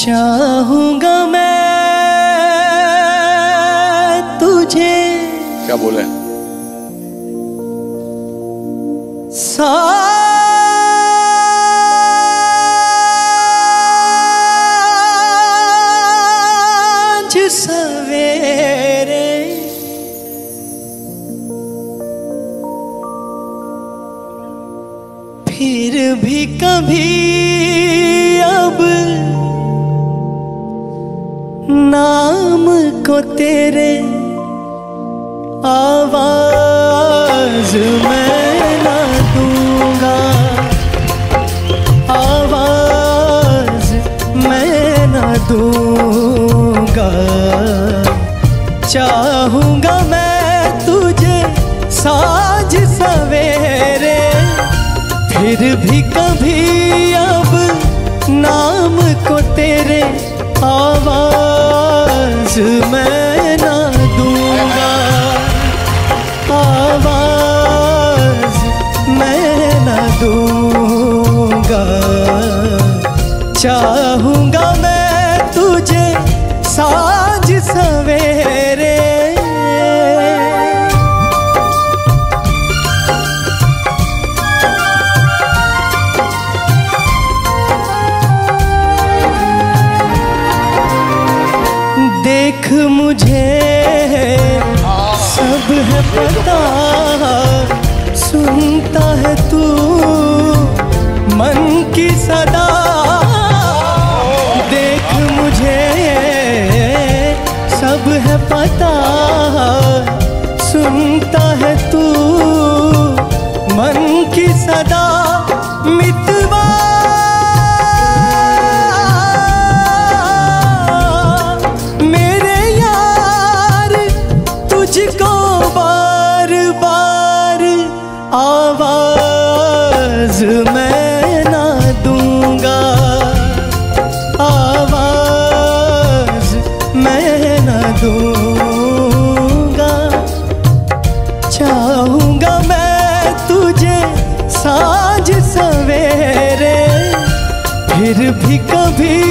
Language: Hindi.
चाहूंगा मैं तुझे। क्या बोले? सांझ सवेरे फिर भी कभी अब नाम को तेरे आवाज मैं ना दूंगा, आवाज मैं ना दूंगा। चाहूंगा मैं तुझे साँझ सवेरे फिर भी कभी अब नाम को तेरे आवाज मैं ना दूंगा, आवाज मैं ना दूंगा। चाहूंगा मैं तुझे साँझ सवेरे। देख मुझे सब है पता, सुनता है तू मन की सदा। देख मुझे सब है पता, सुनता है तू मन की सदा। मितवा तुझको बार बार आवाज मैं ना दूंगा, आवाज मैं ना दूंगा। चाहूंगा मैं तुझे साँझ सवेरे फिर भी कभी